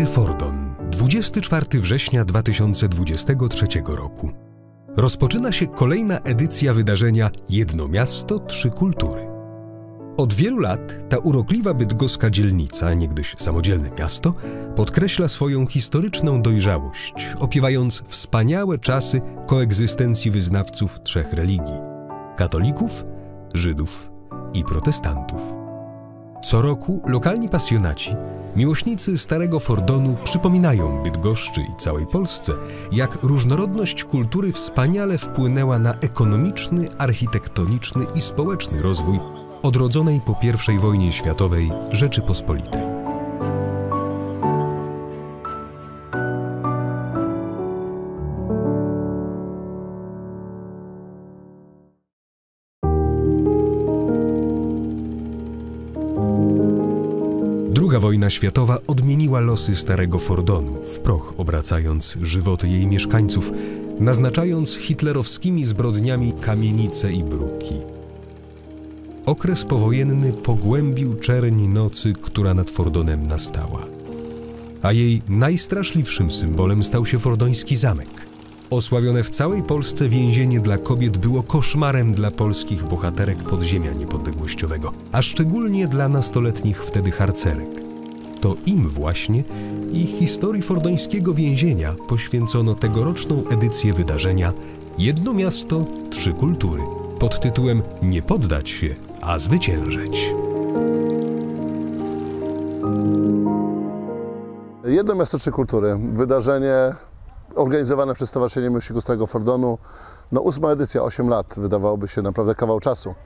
Stary Fordon, 24 września 2023 roku. Rozpoczyna się kolejna edycja wydarzenia Jedno miasto, trzy kultury. Od wielu lat ta urokliwa bydgoska dzielnica, niegdyś samodzielne miasto, podkreśla swoją historyczną dojrzałość, opiewając wspaniałe czasy koegzystencji wyznawców trzech religii: katolików, Żydów i protestantów. Co roku lokalni pasjonaci, miłośnicy Starego Fordonu przypominają Bydgoszczy i całej Polsce, jak różnorodność kultury wspaniale wpłynęła na ekonomiczny, architektoniczny i społeczny rozwój odrodzonej po I wojnie światowej Rzeczypospolitej. II wojna światowa odmieniła losy Starego Fordonu, w proch obracając żywoty jej mieszkańców, naznaczając hitlerowskimi zbrodniami kamienice i bruki. Okres powojenny pogłębił czerń nocy, która nad Fordonem nastała. A jej najstraszliwszym symbolem stał się fordoński zamek. Osławione w całej Polsce więzienie dla kobiet było koszmarem dla polskich bohaterek podziemia niepodległościowego, a szczególnie dla nastoletnich wtedy harcerek. To im właśnie i historii fordońskiego więzienia poświęcono tegoroczną edycję wydarzenia Jedno miasto, trzy kultury, pod tytułem Nie poddać się, a zwyciężyć. Jedno miasto, trzy kultury. Wydarzenie organizowane przez Stowarzyszenie Miłośników Starego Fordonu. No 8. edycja, 8 lat, wydawałoby się naprawdę kawał czasu.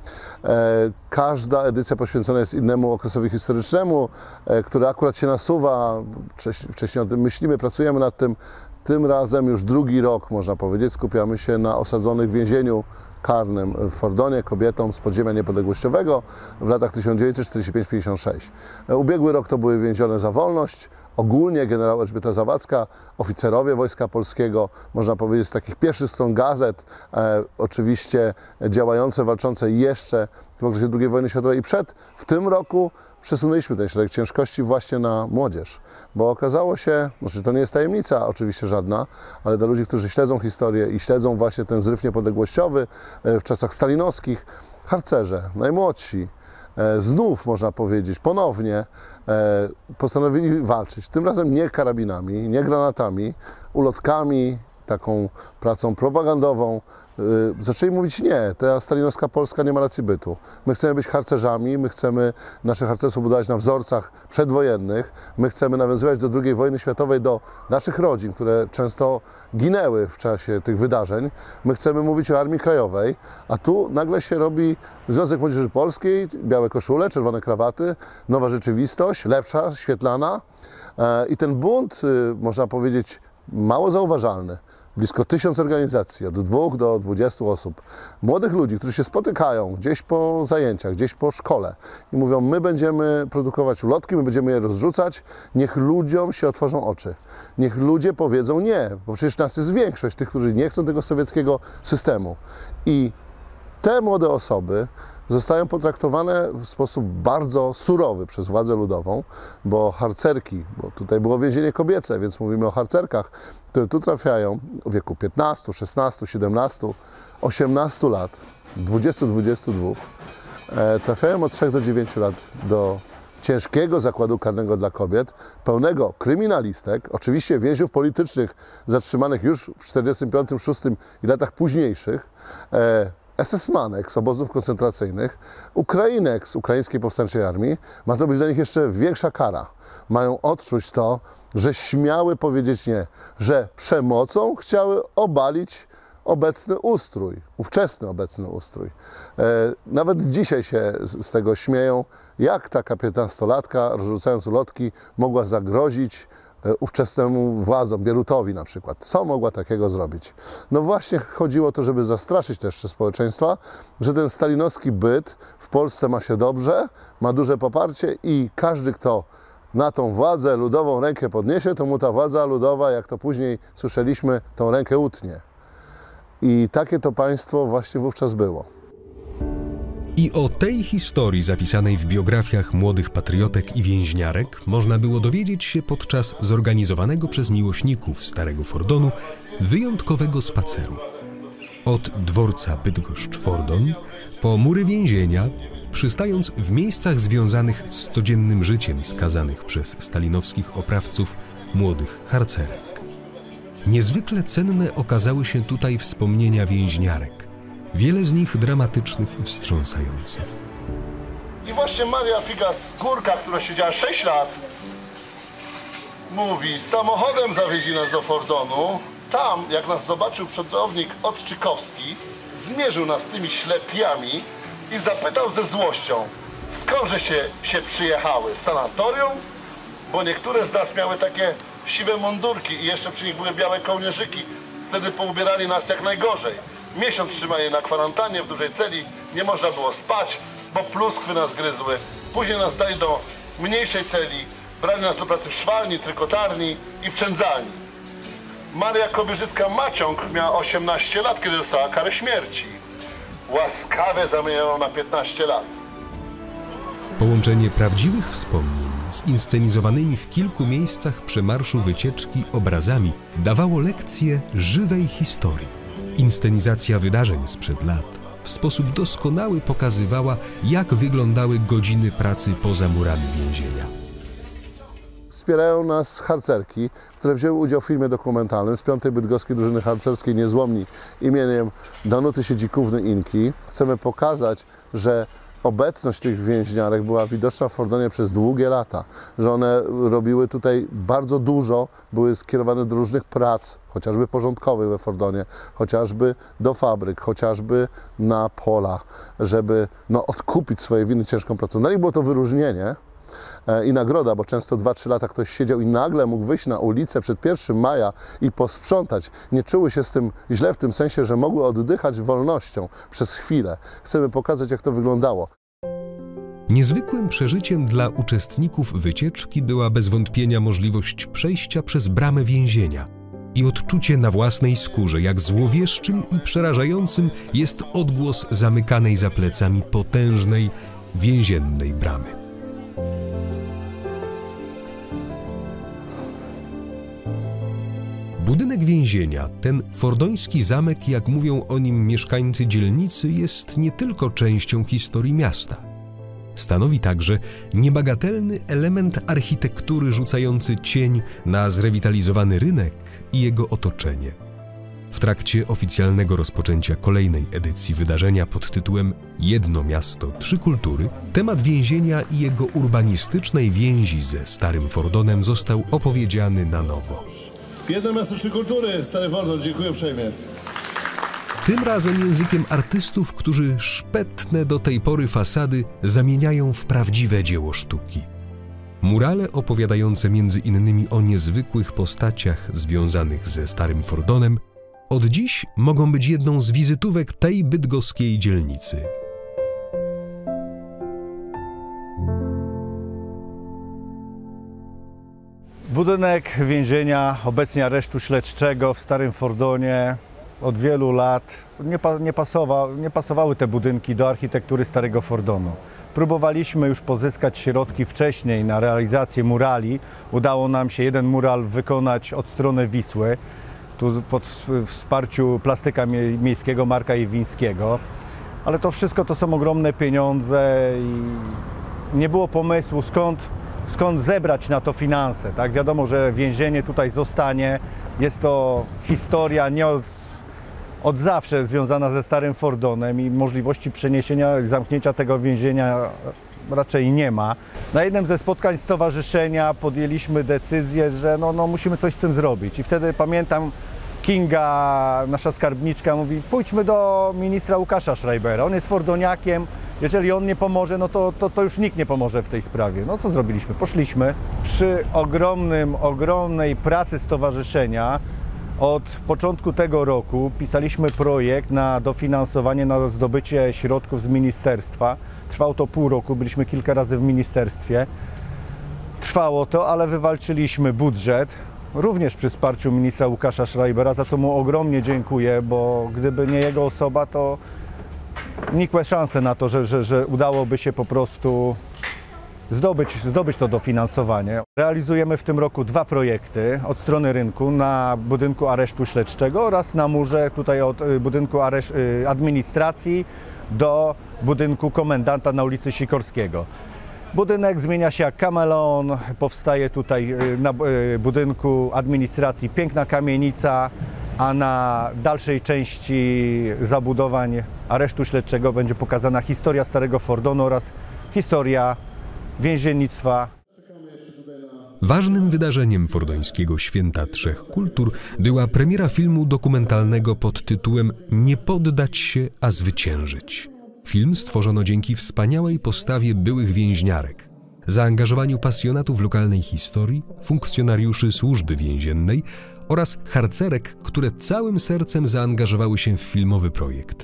Każda edycja poświęcona jest innemu okresowi historycznemu, który akurat się nasuwa. Wcześniej o tym myślimy, pracujemy nad tym. Tym razem już drugi rok, można powiedzieć, skupiamy się na osadzonych w więzieniu karnym w Fordonie kobietom z podziemia niepodległościowego w latach 1945-56. Ubiegły rok to były więzione za wolność. Ogólnie generał Elżbieta Zawadzka, oficerowie Wojska Polskiego, można powiedzieć z takich pierwszych stron gazet, oczywiście działające, walczące jeszcze w okresie II wojny światowej i przed. W tym roku przesunęliśmy ten środek ciężkości właśnie na młodzież, bo okazało się, znaczy to nie jest tajemnica oczywiście żadna, ale dla ludzi, którzy śledzą historię i śledzą właśnie ten zryw niepodległościowy w czasach stalinowskich, harcerze, najmłodsi, znów można powiedzieć, ponownie postanowili walczyć. Tym razem nie karabinami, nie granatami, ulotkami, taką pracą propagandową. Zaczęli mówić nie, ta stalinowska Polska nie ma racji bytu. My chcemy być harcerzami, my chcemy nasze harcerstwo budować na wzorcach przedwojennych, my chcemy nawiązywać do II wojny światowej, do naszych rodzin, które często ginęły w czasie tych wydarzeń. My chcemy mówić o Armii Krajowej, a tu nagle się robi Związek Młodzieży Polskiej, białe koszule, czerwone krawaty, nowa rzeczywistość, lepsza, świetlana i ten bunt, można powiedzieć, mało zauważalny. Blisko 1000 organizacji, od 2 do 20 osób. Młodych ludzi, którzy się spotykają gdzieś po zajęciach, gdzieś po szkole i mówią: my będziemy produkować ulotki, my będziemy je rozrzucać, niech ludziom się otworzą oczy. Niech ludzie powiedzą nie, bo przecież nas jest większość tych, którzy nie chcą tego sowieckiego systemu. I te młode osoby zostają potraktowane w sposób bardzo surowy przez władzę ludową, bo harcerki, bo tutaj było więzienie kobiece, więc mówimy o harcerkach, które tu trafiają w wieku 15, 16, 17, 18 lat, 20-22, trafiają od 3 do 9 lat do ciężkiego zakładu karnego dla kobiet, pełnego kryminalistek, oczywiście więźniów politycznych zatrzymanych już w 1945, 1946 i latach późniejszych, SS-manek z obozów koncentracyjnych, Ukrainek z ukraińskiej powstańczej armii. Ma to być dla nich jeszcze większa kara. Mają odczuć to, że śmiały powiedzieć nie, że przemocą chciały obalić obecny ustrój, ówczesny obecny ustrój. Nawet dzisiaj się z tego śmieją, jak taka 15-latka, rozrzucając ulotki, mogła zagrozić ówczesnemu władzom, Bierutowi na przykład. Co mogła takiego zrobić? No właśnie chodziło o to, żeby zastraszyć też społeczeństwa, że ten stalinowski byt w Polsce ma się dobrze, ma duże poparcie i każdy, kto na tą władzę ludową rękę podniesie, to mu ta władza ludowa, jak to później słyszeliśmy, tą rękę utnie. I takie to państwo właśnie wówczas było. I o tej historii zapisanej w biografiach młodych patriotek i więźniarek można było dowiedzieć się podczas zorganizowanego przez miłośników Starego Fordonu wyjątkowego spaceru. Od dworca Bydgoszcz-Fordon po mury więzienia, przystając w miejscach związanych z codziennym życiem skazanych przez stalinowskich oprawców młodych harcerek. Niezwykle cenne okazały się tutaj wspomnienia więźniarek, wiele z nich dramatycznych i wstrząsających. I właśnie Maria Figas-Górka, która siedziała 6 lat, mówi: samochodem zawieźli nas do Fordonu. Tam, jak nas zobaczył przodownik Odczykowski, zmierzył nas tymi ślepiami i zapytał ze złością, skądże się przyjechały? Z sanatorium? Bo niektóre z nas miały takie siwe mundurki i jeszcze przy nich były białe kołnierzyki. Wtedy poubierali nas jak najgorzej. Miesiąc trzymali na kwarantannie w dużej celi, nie można było spać, bo pluskwy nas gryzły. Później nas dali do mniejszej celi, brali nas do pracy w szwalni, trykotarni i przędzalni. Maria Kobierzycka-Maciąg miała 18 lat, kiedy dostała karę śmierci. Łaskawie zamieniono na 15 lat. Połączenie prawdziwych wspomnień z inscenizowanymi w kilku miejscach przemarszu wycieczki obrazami dawało lekcję żywej historii. Inscenizacja wydarzeń sprzed lat w sposób doskonały pokazywała, jak wyglądały godziny pracy poza murami więzienia. Wspierają nas harcerki, które wzięły udział w filmie dokumentalnym z 5. Bydgoskiej Drużyny Harcerskiej Niezłomni imieniem Danuty Siedzikówny-Inki. Chcemy pokazać, że obecność tych więźniarek była widoczna w Fordonie przez długie lata, że one robiły tutaj bardzo dużo, były skierowane do różnych prac, chociażby porządkowych we Fordonie, chociażby do fabryk, chociażby na polach, żeby odkupić swoje winy ciężką pracą. Dla nich było to wyróżnienie i nagroda, bo często 2-3 lata ktoś siedział i nagle mógł wyjść na ulicę przed 1 maja i posprzątać. Nie czuły się z tym źle w tym sensie, że mogły oddychać wolnością przez chwilę. Chcemy pokazać, jak to wyglądało. Niezwykłym przeżyciem dla uczestników wycieczki była bez wątpienia możliwość przejścia przez bramę więzienia i odczucie na własnej skórze, jak złowieszczym i przerażającym jest odgłos zamykanej za plecami potężnej, więziennej bramy. Budynek więzienia, ten fordoński zamek, jak mówią o nim mieszkańcy dzielnicy, jest nie tylko częścią historii miasta. Stanowi także niebagatelny element architektury rzucający cień na zrewitalizowany rynek i jego otoczenie. W trakcie oficjalnego rozpoczęcia kolejnej edycji wydarzenia pod tytułem Jedno miasto, 3 kultury, temat więzienia i jego urbanistycznej więzi ze Starym Fordonem został opowiedziany na nowo. Jedno miasto, 3 kultury, Stary Fordon, dziękuję uprzejmie. Tym razem językiem artystów, którzy szpetne do tej pory fasady zamieniają w prawdziwe dzieło sztuki. Murale opowiadające między innymi o niezwykłych postaciach związanych ze Starym Fordonem od dziś mogą być jedną z wizytówek tej bydgoskiej dzielnicy. Budynek więzienia, obecnie aresztu śledczego w Starym Fordonie od wielu lat nie pasowały te budynki do architektury Starego Fordonu. Próbowaliśmy już pozyskać środki wcześniej na realizację murali. Udało nam się jeden mural wykonać od strony Wisły, tu pod wsparciu plastyka miejskiego Marka Iwińskiego. Ale to wszystko to są ogromne pieniądze i nie było pomysłu, skąd zebrać na to finanse. Tak? Wiadomo, że więzienie tutaj zostanie. Jest to historia nie od zawsze związana ze Starym Fordonem i możliwości przeniesienia, zamknięcia tego więzienia raczej nie ma. Na jednym ze spotkań stowarzyszenia podjęliśmy decyzję, że musimy coś z tym zrobić. I wtedy pamiętam, Kinga, nasza skarbniczka, mówi: pójdźmy do ministra Łukasza Schreibera, on jest fordoniakiem, jeżeli on nie pomoże, to już nikt nie pomoże w tej sprawie. No co zrobiliśmy? Poszliśmy. Przy ogromnej pracy stowarzyszenia od początku tego roku pisaliśmy projekt na dofinansowanie, na zdobycie środków z ministerstwa. Trwało to pół roku, byliśmy kilka razy w ministerstwie. Trwało to, ale wywalczyliśmy budżet, również przy wsparciu ministra Łukasza Schreibera, za co mu ogromnie dziękuję, bo gdyby nie jego osoba, to nikłe szanse na to, że udałoby się po prostu zdobyć to dofinansowanie. Realizujemy w tym roku 2 projekty od strony rynku na budynku aresztu śledczego oraz na murze tutaj od budynku administracji do budynku komendanta na ulicy Sikorskiego. Budynek zmienia się jak kameleon, powstaje tutaj na budynku administracji piękna kamienica, a na dalszej części zabudowań aresztu śledczego będzie pokazana historia Starego Fordonu oraz historia więziennictwa. Ważnym wydarzeniem fordońskiego Święta Trzech Kultur była premiera filmu dokumentalnego pod tytułem „Nie poddać się, a zwyciężyć”. Film stworzono dzięki wspaniałej postawie byłych więźniarek, zaangażowaniu pasjonatów lokalnej historii, funkcjonariuszy służby więziennej oraz harcerek, które całym sercem zaangażowały się w filmowy projekt.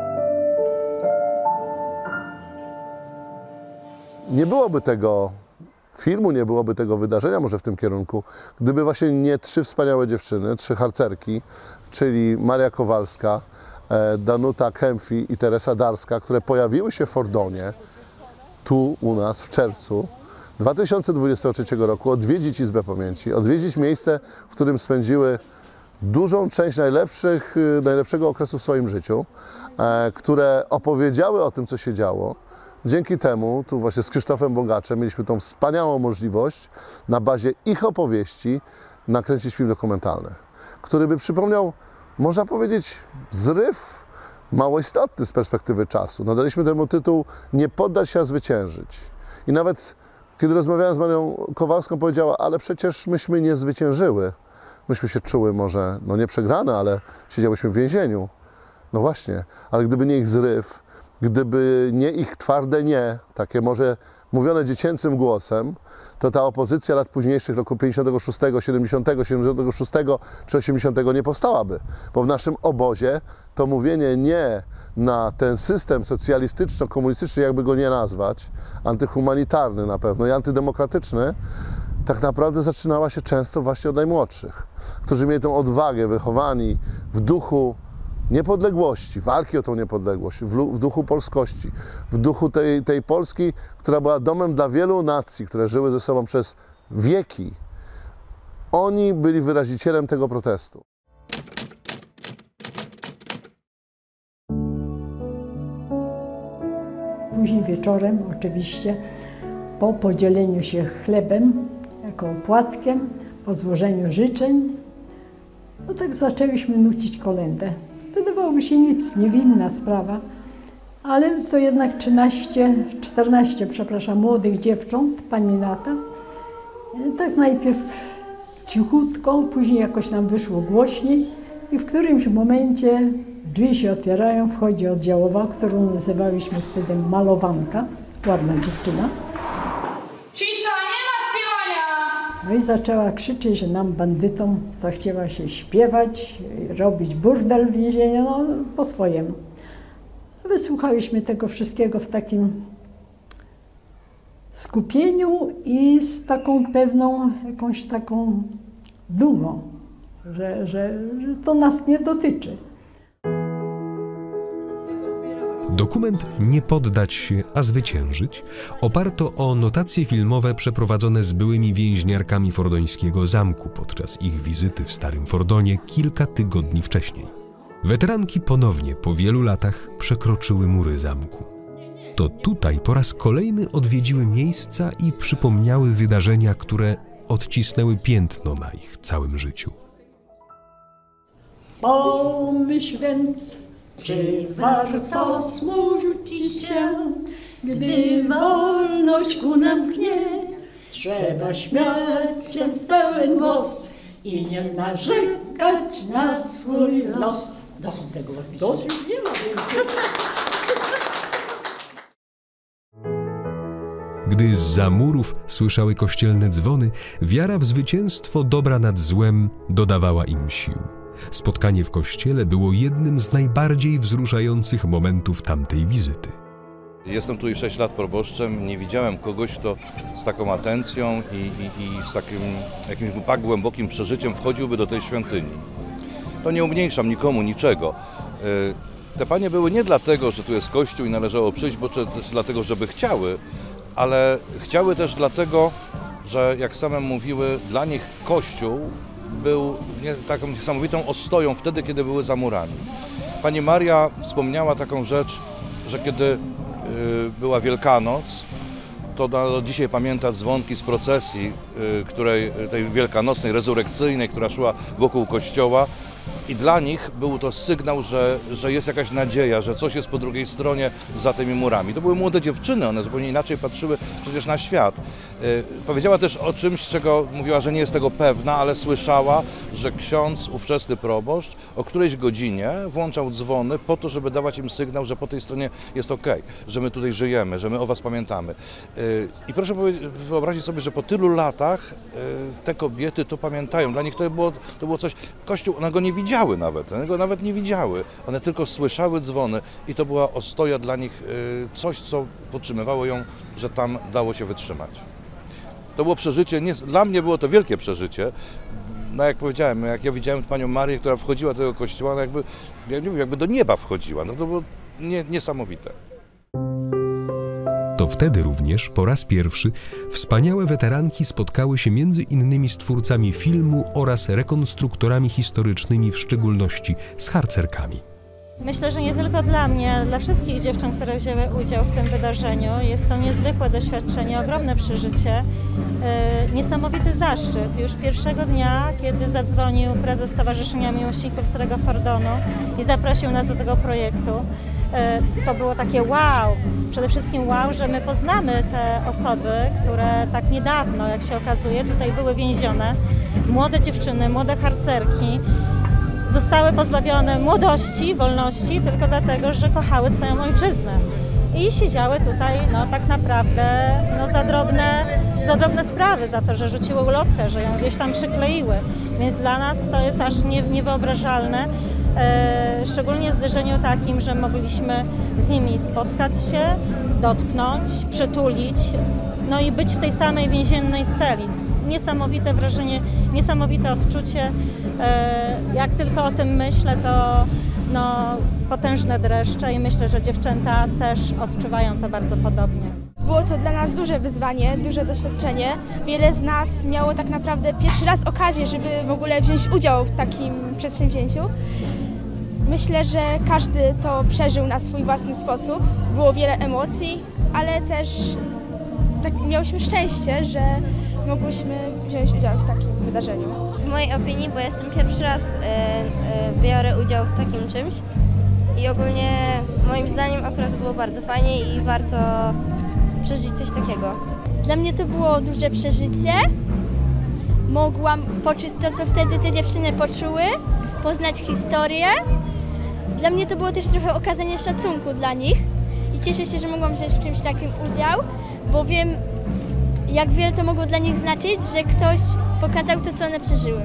Nie byłoby tego filmu, nie byłoby tego wydarzenia może w tym kierunku, gdyby właśnie nie 3 wspaniałe dziewczyny, 3 harcerki, czyli Maria Kowalska, Danuta Kempfi i Teresa Darska, które pojawiły się w Fordonie, tu u nas w czerwcu 2023 roku, odwiedzić Izbę Pamięci, odwiedzić miejsce, w którym spędziły dużą część najlepszego okresu w swoim życiu, które opowiedziały o tym, co się działo. Dzięki temu, tu właśnie z Krzysztofem Bogaczem mieliśmy tą wspaniałą możliwość na bazie ich opowieści nakręcić film dokumentalny, który by przypomniał, można powiedzieć, zryw mało istotny z perspektywy czasu. Nadaliśmy temu tytuł „Nie poddać się, a zwyciężyć”. I nawet kiedy rozmawiałem z Marią Kowalską, powiedziała, ale przecież myśmy nie zwyciężyły. Myśmy się czuły może, no nie przegrane, ale siedziałyśmy w więzieniu. No właśnie, ale gdyby nie ich zryw, gdyby nie ich twarde nie, takie może mówione dziecięcym głosem, to ta opozycja lat późniejszych, roku 56, 70, 76 czy 80 nie powstałaby. Bo w naszym obozie to mówienie nie na ten system socjalistyczno-komunistyczny, jakby go nie nazwać, antyhumanitarny na pewno i antydemokratyczny, tak naprawdę zaczynała się często właśnie od najmłodszych, którzy mieli tę odwagę, wychowani w duchu niepodległości, walki o tą niepodległość, w duchu polskości, w duchu tej Polski, która była domem dla wielu nacji, które żyły ze sobą przez wieki. Oni byli wyrazicielem tego protestu. Później wieczorem oczywiście po podzieleniu się chlebem jako opłatkiem, po złożeniu życzeń, no tak zaczęliśmy nucić kolędę. Wydawałoby się nic, niewinna sprawa, ale to jednak 14 młodych dziewcząt, pani Nata, tak najpierw cichutko, później jakoś nam wyszło głośniej i w którymś momencie drzwi się otwierają, wchodzi oddziałowa, którą nazywaliśmy wtedy Malowanka, ładna dziewczyna. Cisza, nie ma śpiewania! No i zaczęła krzyczeć, że nam bandytom zachciała się śpiewać, robić burdel w więzieniu, no po swojemu. Wysłuchaliśmy tego wszystkiego w takim skupieniu i z taką pewną, jakąś taką dumą, że to nas nie dotyczy. Dokument „Nie poddać się, a zwyciężyć” oparto o notacje filmowe przeprowadzone z byłymi więźniarkami fordońskiego zamku podczas ich wizyty w Starym Fordonie kilka tygodni wcześniej. Weteranki ponownie po wielu latach przekroczyły mury zamku. To tutaj po raz kolejny odwiedziły miejsca i przypomniały wydarzenia, które odcisnęły piętno na ich całym życiu. Pomyśl więc, czy warto smucić się, gdy wolność ku nam pchnie? Trzeba śmiać się w pełen głos i nie narzekać na swój los. Tego dosyć nie ma więcej. Gdy zza murów słyszały kościelne dzwony, wiara w zwycięstwo dobra nad złem dodawała im sił. Spotkanie w kościele było jednym z najbardziej wzruszających momentów tamtej wizyty. Jestem tu już 6 lat proboszczem, nie widziałem kogoś, kto z taką atencją i z takim jakimś tak głębokim przeżyciem wchodziłby do tej świątyni. To nie umniejszam nikomu niczego. te panie były nie dlatego, że tu jest kościół i należało przyjść, bo też dlatego, żeby chciały, ale chciały też dlatego, że jak same mówiły, dla nich kościół był taką niesamowitą ostoją wtedy, kiedy były za murami. Pani Maria wspomniała taką rzecz, że kiedy była Wielkanoc, to do dzisiaj pamięta dzwonki z procesji, tej wielkanocnej, rezurekcyjnej, która szła wokół kościoła. I dla nich był to sygnał, że jest jakaś nadzieja, że coś jest po drugiej stronie za tymi murami. To były młode dziewczyny, one zupełnie inaczej patrzyły przecież na świat. Powiedziała też o czymś, czego mówiła, że nie jest tego pewna, ale słyszała, że ksiądz, ówczesny proboszcz, o którejś godzinie włączał dzwony po to, żeby dawać im sygnał, że po tej stronie jest okej, że my tutaj żyjemy, że my o was pamiętamy. I proszę wyobrazić sobie, że po tylu latach te kobiety to pamiętają. Dla nich to było coś, Kościół, one go nie widziały nawet, one go nawet nie widziały. One tylko słyszały dzwony i to była ostoja dla nich, coś, co podtrzymywało ją, że tam dało się wytrzymać. To było przeżycie, dla mnie było to wielkie przeżycie. No jak powiedziałem, jak ja widziałem panią Marię, która wchodziła do tego kościoła, no jakby do nieba wchodziła. No to było niesamowite. To wtedy również po raz pierwszy wspaniałe weteranki spotkały się między innymi z twórcami filmu oraz rekonstruktorami historycznymi, w szczególności z harcerkami. Myślę, że nie tylko dla mnie, ale dla wszystkich dziewczyn, które wzięły udział w tym wydarzeniu. Jest to niezwykłe doświadczenie, ogromne przeżycie, niesamowity zaszczyt. Już pierwszego dnia, kiedy zadzwonił prezes Stowarzyszenia Miłośników Starego Fordonu i zaprosił nas do tego projektu, to było takie wow, przede wszystkim wow, że my poznamy te osoby, które tak niedawno, jak się okazuje, tutaj były więzione. Młode dziewczyny, młode harcerki zostały pozbawione młodości, wolności tylko dlatego, że kochały swoją ojczyznę. I siedziały tutaj tak naprawdę za drobne sprawy, za to, że rzuciły ulotkę, że ją gdzieś tam przykleiły. Więc dla nas to jest aż niewyobrażalne, szczególnie w zderzeniu takim, że mogliśmy z nimi spotkać się, dotknąć, przytulić, no i być w tej samej więziennej celi. Niesamowite wrażenie, niesamowite odczucie. Jak tylko o tym myślę, to potężne dreszcze i myślę, że dziewczęta też odczuwają to bardzo podobnie. Było to dla nas duże wyzwanie, duże doświadczenie. Wiele z nas miało tak naprawdę pierwszy raz okazję, żeby w ogóle wziąć udział w takim przedsięwzięciu. Myślę, że każdy to przeżył na swój własny sposób. Było wiele emocji, ale też miałyśmy szczęście, że mogłyśmy wziąć udział w takim wydarzeniu. W mojej opinii, bo jestem pierwszy raz, biorę udział w takim czymś i ogólnie moim zdaniem akurat było bardzo fajnie i warto przeżyć coś takiego. Dla mnie to było duże przeżycie. Mogłam poczuć to, co wtedy te dziewczyny poczuły, poznać historię. Dla mnie to było też trochę okazanie szacunku dla nich i cieszę się, że mogłam wziąć w czymś takim udział, bo wiem, jak wiele to mogło dla nich znaczyć, że ktoś pokazał to, co one przeżyły.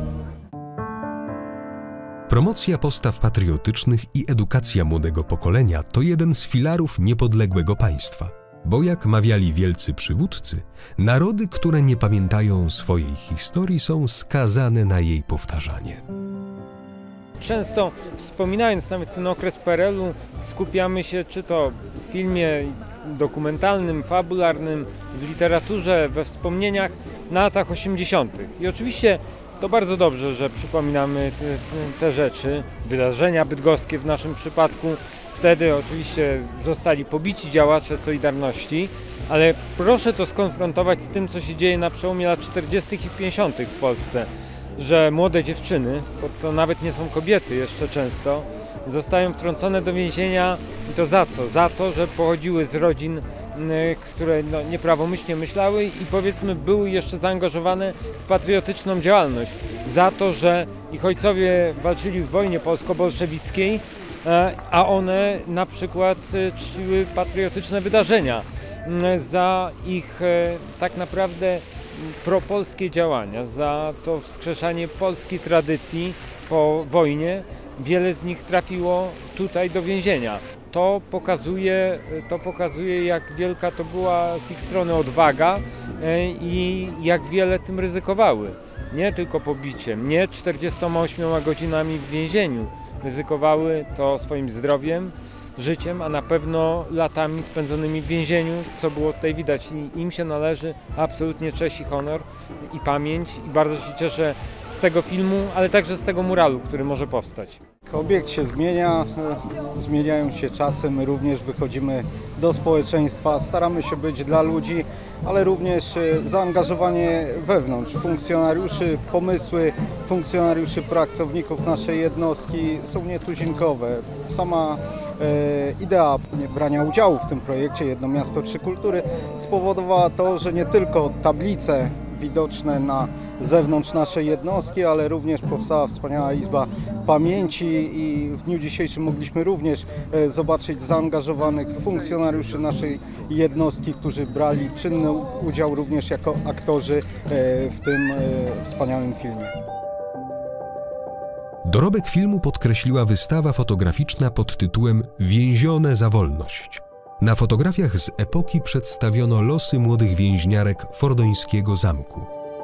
Promocja postaw patriotycznych i edukacja młodego pokolenia to jeden z filarów niepodległego państwa. Bo jak mawiali wielcy przywódcy, narody, które nie pamiętają swojej historii, są skazane na jej powtarzanie. Często wspominając nawet ten okres PRL-u, skupiamy się czy to w filmie dokumentalnym, fabularnym, w literaturze, we wspomnieniach na latach 80. I oczywiście to bardzo dobrze, że przypominamy te rzeczy, wydarzenia bydgoskie w naszym przypadku. Wtedy oczywiście zostali pobici działacze Solidarności, ale proszę to skonfrontować z tym, co się dzieje na przełomie lat 40. i 50. w Polsce, że młode dziewczyny, bo to nawet nie są kobiety jeszcze często, zostają wtrącone do więzienia i to za co? Za to, że pochodziły z rodzin, które nieprawomyślnie myślały i powiedzmy były jeszcze zaangażowane w patriotyczną działalność. Za to, że ich ojcowie walczyli w wojnie polsko-bolszewickiej, a one na przykład czciły patriotyczne wydarzenia. Za ich tak naprawdę propolskie działania, za to wskrzeszanie polskiej tradycji po wojnie. Wiele z nich trafiło tutaj do więzienia. To pokazuje, jak wielka to była z ich strony odwaga i jak wiele tym ryzykowały. Nie tylko pobiciem, nie 48 godzinami w więzieniu, ryzykowały to swoim zdrowiem, życiem, a na pewno latami spędzonymi w więzieniu, co było tutaj widać. I im się należy absolutnie cześć i honor i pamięć. I bardzo się cieszę z tego filmu, ale także z tego muralu, który może powstać. Obiekt się zmienia, zmieniają się czasy, my również wychodzimy do społeczeństwa, staramy się być dla ludzi, ale również zaangażowanie wewnątrz, funkcjonariuszy, pomysły funkcjonariuszy, pracowników naszej jednostki są nietuzinkowe. Sama idea brania udziału w tym projekcie Jedno Miasto, Trzy Kultury spowodowała to, że nie tylko tablice widoczne na zewnątrz naszej jednostki, ale również powstała wspaniała Izba Pamięci i w dniu dzisiejszym mogliśmy również zobaczyć zaangażowanych funkcjonariuszy naszej jednostki, którzy brali czynny udział również jako aktorzy w tym wspaniałym filmie. Dorobek filmu podkreśliła wystawa fotograficzna pod tytułem Więzione za wolność. Na fotografiach z epoki przedstawiono losy młodych więźniarek fordońskiego zamku.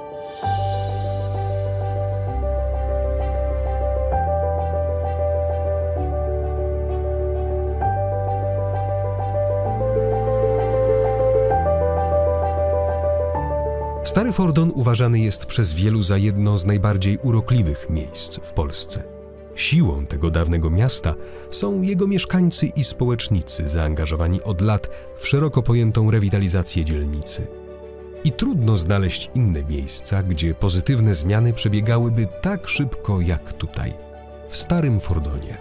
Stary Fordon uważany jest przez wielu za jedno z najbardziej urokliwych miejsc w Polsce. Siłą tego dawnego miasta są jego mieszkańcy i społecznicy zaangażowani od lat w szeroko pojętą rewitalizację dzielnicy. I trudno znaleźć inne miejsca, gdzie pozytywne zmiany przebiegałyby tak szybko jak tutaj, w Starym Fordonie.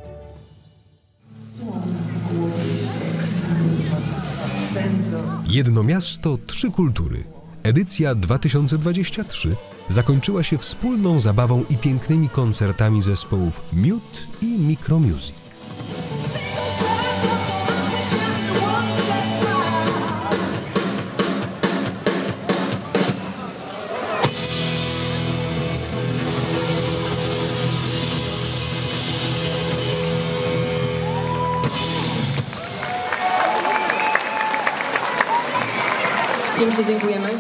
Jedno miasto, trzy kultury. Edycja 2023 zakończyła się wspólną zabawą i pięknymi koncertami zespołów Miód i Micromusic. Pięknie dziękujemy.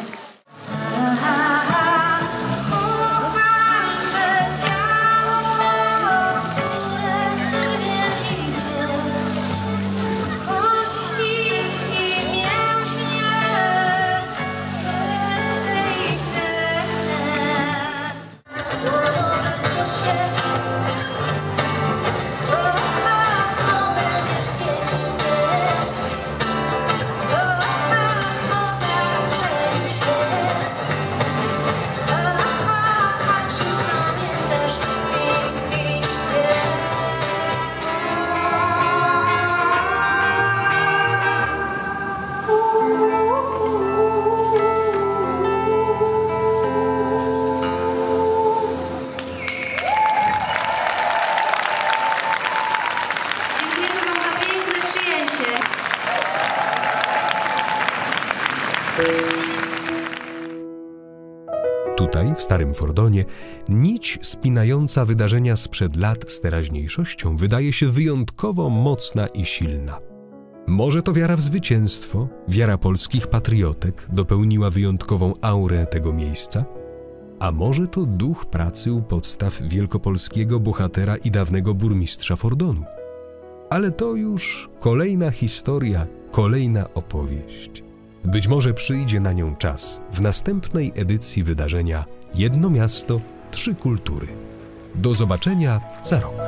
Tutaj, w Starym Fordonie, nić spinająca wydarzenia sprzed lat z teraźniejszością wydaje się wyjątkowo mocna i silna. Może to wiara w zwycięstwo, wiara polskich patriotek dopełniła wyjątkową aurę tego miejsca? A może to duch pracy u podstaw wielkopolskiego bohatera i dawnego burmistrza Fordonu? Ale to już kolejna historia, kolejna opowieść. Być może przyjdzie na nią czas w następnej edycji wydarzenia Jedno Miasto, Trzy Kultury. Do zobaczenia za rok.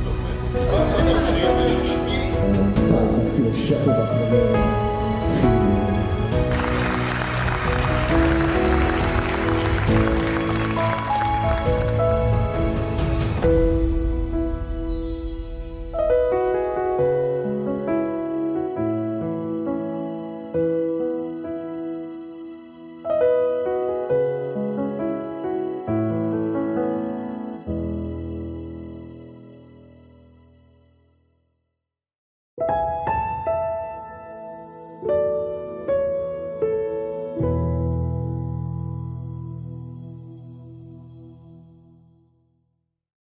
Za chwilę światła premiery filmu